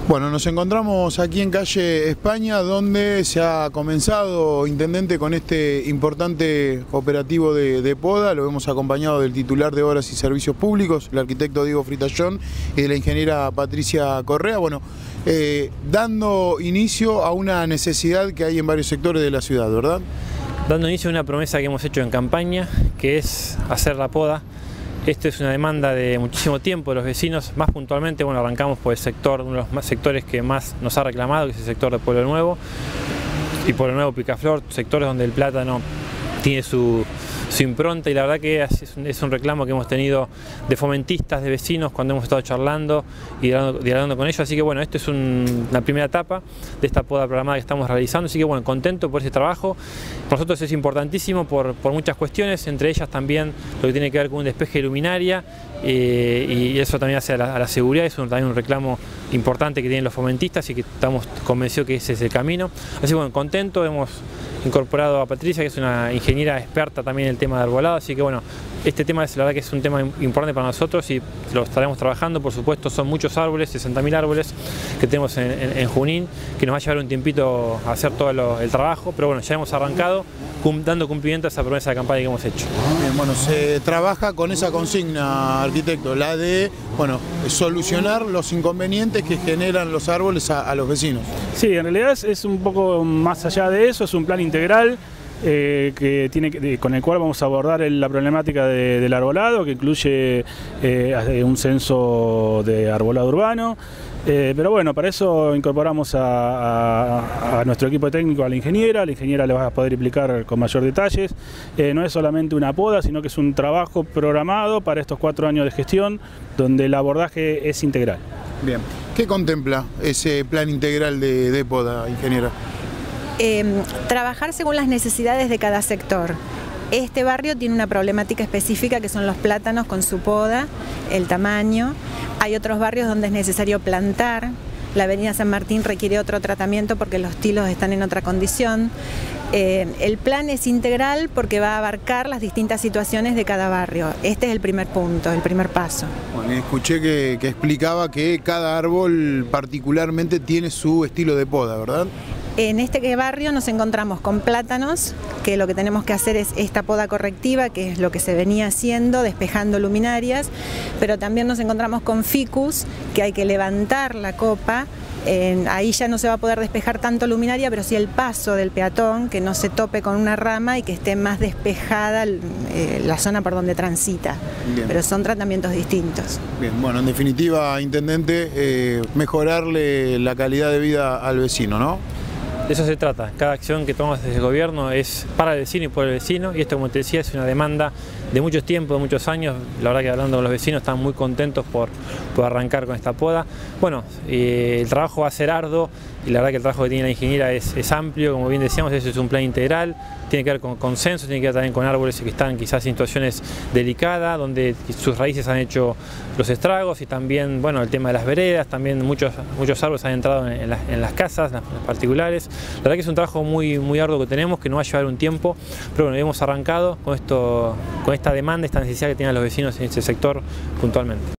Bueno, nos encontramos aquí en calle España, donde se ha comenzado, intendente, con este importante operativo de poda. Lo hemos acompañado del titular de Obras y Servicios Públicos, el arquitecto Diego Fritayón, y de la ingeniera Patricia Correa. Bueno, dando inicio a una necesidad que hay en varios sectores de la ciudad, ¿verdad? Dando inicio a una promesa que hemos hecho en campaña, que es hacer la poda. Esto es una demanda de muchísimo tiempo de los vecinos. Más puntualmente, bueno, arrancamos por el sector, uno de los sectores que más nos ha reclamado, que es el sector de Pueblo Nuevo y Pueblo Nuevo Picaflor, sectores donde el plátano tiene su impronta, y la verdad que es un reclamo que hemos tenido de fomentistas, de vecinos, cuando hemos estado charlando y dialogando con ellos. Así que bueno, esto es la primera etapa de esta poda programada que estamos realizando, así que bueno, contento por ese trabajo. Para nosotros es importantísimo por muchas cuestiones, entre ellas también lo que tiene que ver con un despeje de luminaria, y eso también hace a la seguridad. Es también un reclamo importante que tienen los fomentistas y que estamos convencidos que ese es el camino. Así que bueno, contento, hemos incorporado a Patricia, que es una ingeniera experta también en el tema de arbolado, así que bueno, este tema es la verdad que es un tema importante para nosotros y lo estaremos trabajando. Por supuesto, son muchos árboles, 60.000 árboles que tenemos en Junín, que nos va a llevar un tiempito a hacer todo el trabajo, pero bueno, ya hemos arrancado dando cumplimiento a esa promesa de campaña que hemos hecho. Bien, bueno, se trabaja con esa consigna, arquitecto, la de, bueno, solucionar los inconvenientes que generan los árboles a los vecinos. Sí, en realidad es un poco más allá de eso, es un plan integral con el cual vamos a abordar la problemática del arbolado, que incluye un censo de arbolado urbano. Pero bueno, para eso incorporamos a nuestro equipo técnico, a la ingeniera le va a poder explicar con mayor detalles. No es solamente una poda, sino que es un trabajo programado para estos 4 años de gestión, donde el abordaje es integral. Bien, ¿qué contempla ese plan integral de poda, ingeniera? Trabajar según las necesidades de cada sector. Este barrio tiene una problemática específica, que son los plátanos con su poda, el tamaño. Hay otros barrios donde es necesario plantar. La avenida San Martín requiere otro tratamiento porque los tilos están en otra condición. El plan es integral porque va a abarcar las distintas situaciones de cada barrio. Este es el primer punto, el primer paso. Bueno, escuché que explicaba que cada árbol particularmente tiene su estilo de poda, ¿verdad? En este barrio nos encontramos con plátanos, que lo que tenemos que hacer es esta poda correctiva, que es lo que se venía haciendo, despejando luminarias, pero también nos encontramos con ficus, que hay que levantar la copa. Ahí ya no se va a poder despejar tanto luminaria, pero sí el paso del peatón, que no se tope con una rama y que esté más despejada la zona por donde transita. Bien. Pero son tratamientos distintos. Bien, bueno, en definitiva, intendente, mejorarle la calidad de vida al vecino, ¿no? De eso se trata. Cada acción que tomamos desde el gobierno es para el vecino y por el vecino, y esto, como te decía, es una demanda de muchos tiempos, de muchos años. La verdad que hablando con los vecinos están muy contentos por contar con esta poda. Bueno, el trabajo va a ser arduo, y la verdad que el trabajo que tiene la ingeniera es amplio. Como bien decíamos, eso es un plan integral, tiene que ver con consenso, tiene que ver también con árboles que están quizás en situaciones delicadas, donde sus raíces han hecho los estragos, y también, bueno, el tema de las veredas, también muchos árboles han entrado en las casas, las particulares. La verdad que es un trabajo muy arduo que tenemos, que nos va a llevar un tiempo, pero bueno, hemos arrancado con esta demanda, esta necesidad que tienen los vecinos en este sector puntualmente.